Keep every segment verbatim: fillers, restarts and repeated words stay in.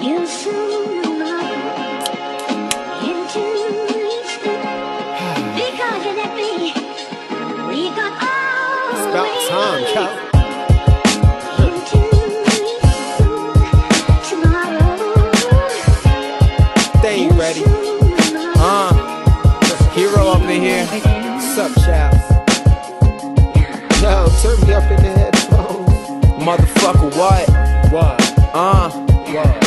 You soon know into each because of that me. We got all It's about time, Cal. They ain't ready. Uh, Hero up in here. What's up, chaps? Yo, turn me up in the headphones. Motherfucker, what? What? Uh, what?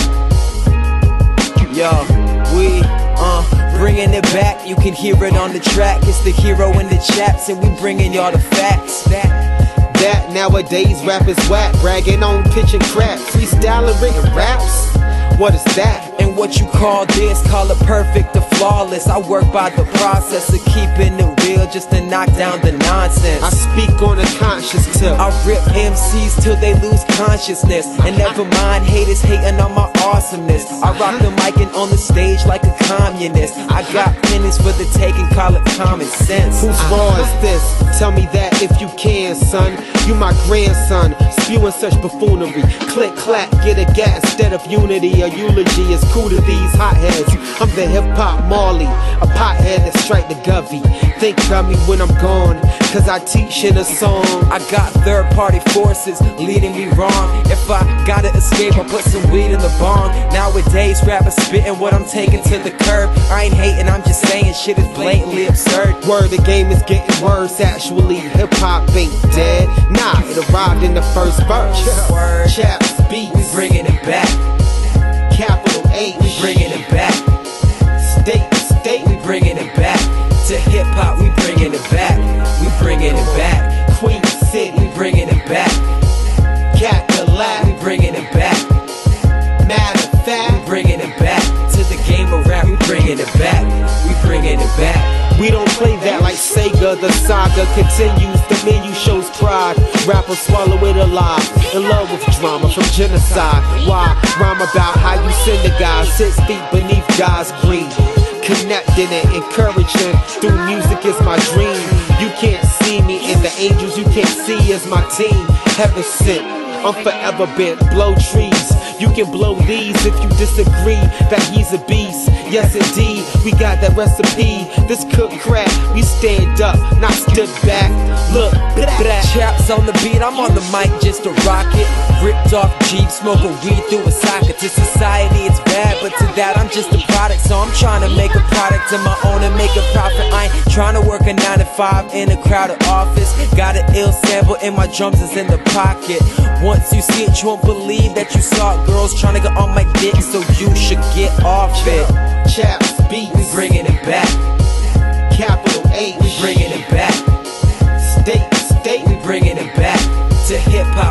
Yo, we, uh, bringing it back. You can hear it on the track. It's the Hero in the chaps, and we bringing y'all the facts. That, that nowadays rap is whack. Bragging on pitching crap. Freestyling written raps. What is that? And what you call this, call it perfect or flawless. I work by the process of keeping it real just to knock down the nonsense. I speak on a conscious tip. I rip M Cs till they lose consciousness. And never mind haters hating on my awesomeness. I rock the mic and on the stage like a communist. I got pennies for the taking, call it common sense. Whose raw is this? Tell me that if you can, son. You my grandson, spewing such buffoonery. Click, clack, get a gat instead of unity. A eulogy is cool to these hotheads. I'm the hip-hop Marley, a pothead that strike the govy. Think of me when I'm gone, cause I teach in a song. I got third-party forces leading me wrong. If I gotta escape, I put some weed in the bong. Nowadays, rappers spitting what I'm taking to the curb. I ain't hating, I'm just saying shit is blatantly absurd. Word, the game is getting worse, actually. Hip-hop ain't dead. Nah, it arrived in the first verse. Chaps, beats, we bringing it back. Capital H, we bringing it back. State to state, we bringing it back. To hip hop, we bringing it back. We bringing it back. Queen City, we bringing it back. Cadillac, we bringing it back. Matter of fact, we bringing it back. To the game of rap, we bringing it back. We bringing it back. We don't play that like Sega. The saga continues. The menu shows pride. Rappers swallow it alive. In love with drama from genocide. Why? Rhyme about how you send a guy six feet beneath God's green. Connecting and encouraging through music is my dream. You can't see me, and the angels you can't see is my team. Heaven sent, I'm forever bent. Blow trees, you can blow these if you disagree that he's a beast. Yes indeed, we got that recipe. This cooked crap, we stand up, not stood back. Look, blah. Chaps on the beat, I'm on the mic just to rock it. Ripped off Jeep, smoking weed through a socket. To society it's bad, but to that I'm just a product. So I'm trying to make a product of my own and make a profit. I ain't trying to work a nine to five in a crowded office. Got an ill sample and my drums is in the pocket. Once you see it, you won't believe that you saw it. Girls trying to get on my dick, so you should get off it. Chaps, beats, we bringing it back. Capital H, we bringing it back. State to state, we bringing it back. To hip hop,